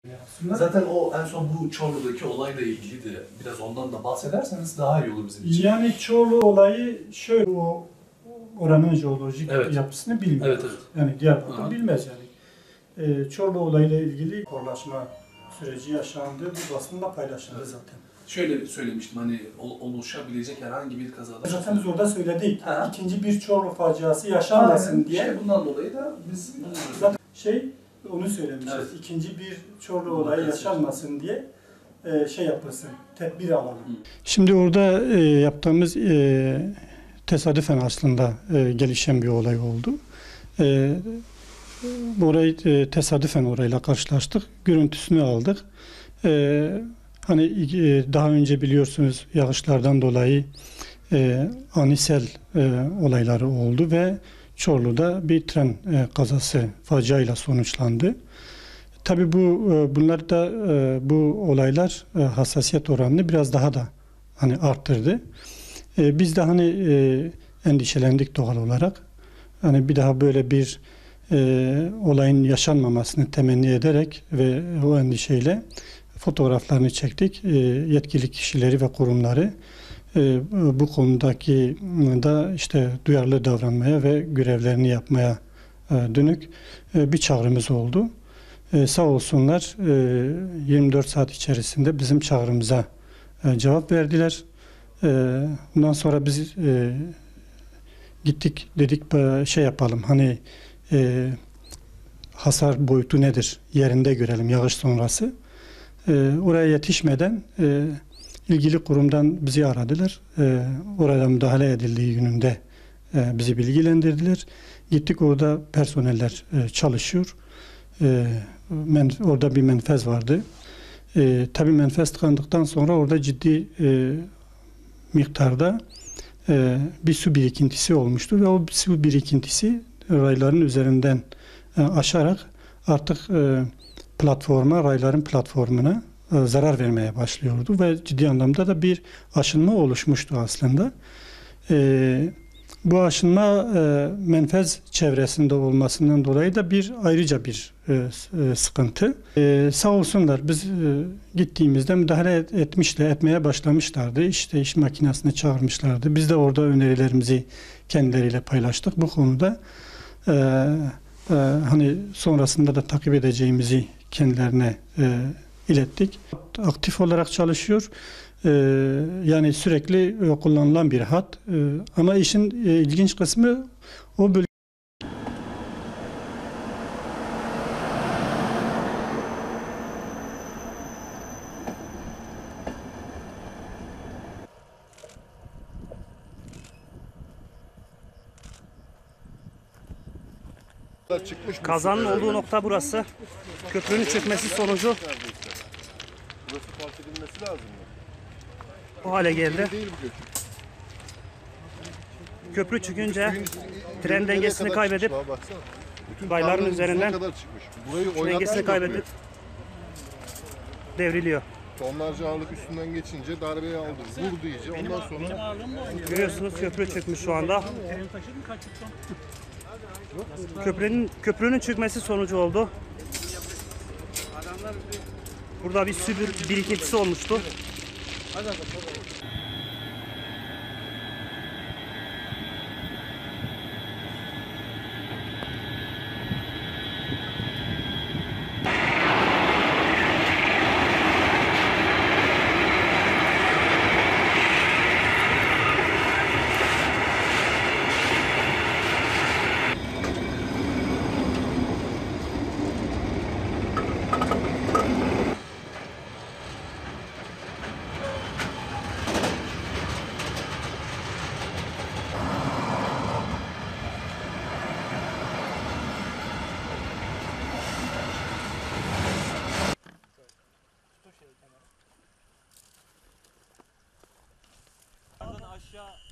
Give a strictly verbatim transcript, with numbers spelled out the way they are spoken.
Zaten o en son bu Çorlu'daki olayla ilgili de biraz ondan da bahsederseniz daha iyi olur bizim için. Yani Çorlu olayı şöyle, o oranın jeolojik evet. yapısını bilmiyor. Evet, evet. Yani Diyarbakır bilmez yani. Ee, Çorlu olayıyla ilgili korlaşma süreci yaşandı. Bu basında paylaşıldı evet. zaten. Şöyle söylemiştim, hani oluşabilecek herhangi bir kazada... Zaten biz orada söyledik. Ha. İkinci bir Çorlu faciası yaşanmasın Aynen. diye. Şey, bundan dolayı da biz... Zaten şey, onu söylemişiz. Evet. İkinci bir Çorlu olayı yaşanmasın diye e, şey yapılsın, tedbir alalım. Hı. Şimdi orada e, yaptığımız e, tesadüfen aslında e, gelişen bir olay oldu. E, orayı e, tesadüfen orayla karşılaştık. Görüntüsünü aldık. E, hani e, daha önce biliyorsunuz yağışlardan dolayı e, ani sel e, olayları oldu ve Çorlu'da bir tren e, kazası faciayla sonuçlandı. Tabii bu e, bunlar da e, bu olaylar e, hassasiyet oranını biraz daha da hani arttırdı. E, biz de hani e, endişelendik doğal olarak. Hani bir daha böyle bir e, olayın yaşanmamasını temenni ederek ve o endişeyle fotoğraflarını çektik. E, yetkili kişileri ve kurumları e, bu konudaki da işte duyarlı davranmaya ve görevlerini yapmaya e, dönük e, bir çağrımız oldu. Ee, sağ olsunlar e, yirmi dört saat içerisinde bizim çağrımıza e, cevap verdiler. E, bundan sonra biz e, gittik, dedik şey yapalım, hani e, hasar boyutu nedir yerinde görelim yağış sonrası. E, oraya yetişmeden e, ilgili kurumdan bizi aradılar. E, orada müdahale edildiği yönünde e, bizi bilgilendirdiler. Gittik, orada personeller e, çalışıyor. E, men, orada bir menfez vardı. E, tabii menfez tıkandıktan sonra orada ciddi e, miktarda e, bir su birikintisi olmuştu ve o su birikintisi rayların üzerinden e, aşarak artık e, platforma, rayların platformuna e, zarar vermeye başlıyordu ve ciddi anlamda da bir aşınma oluşmuştu aslında. E, Bu aşınma e, menfez çevresinde olmasından dolayı da bir ayrıca bir e, e, sıkıntı. E, sağ olsunlar, biz e, gittiğimizde müdahale et, etmişler, etmeye başlamışlardı. İşte iş makinesini çağırmışlardı. Biz de orada önerilerimizi kendileriyle paylaştık. Bu konuda e, e, hani sonrasında da takip edeceğimizi kendilerine e, ilettik. Aktif olarak çalışıyor. Ee, yani sürekli e, kullanılan bir hat. Ee, ama işin e, ilginç kısmı o bölge. Kazanın olduğu nokta burası. Köprünün çökmesi sonucu burası fark edilmesi lazım mı? bu hale geldi. Değil bu köprü. Köprü çökünce Suyun tren dengesini kaybedip rayların üzerinden dengesini kaybedip devriliyor. Tonlarca ağırlık üstünden geçince darbeyi aldı. Vurdu iyice. Ondan sonra Görüyorsunuz köprü çökmüş şu anda. Köprünün köprünün çökmesi sonucu oldu. Burada bir su bir- birikintisi olmuştu. Aşağı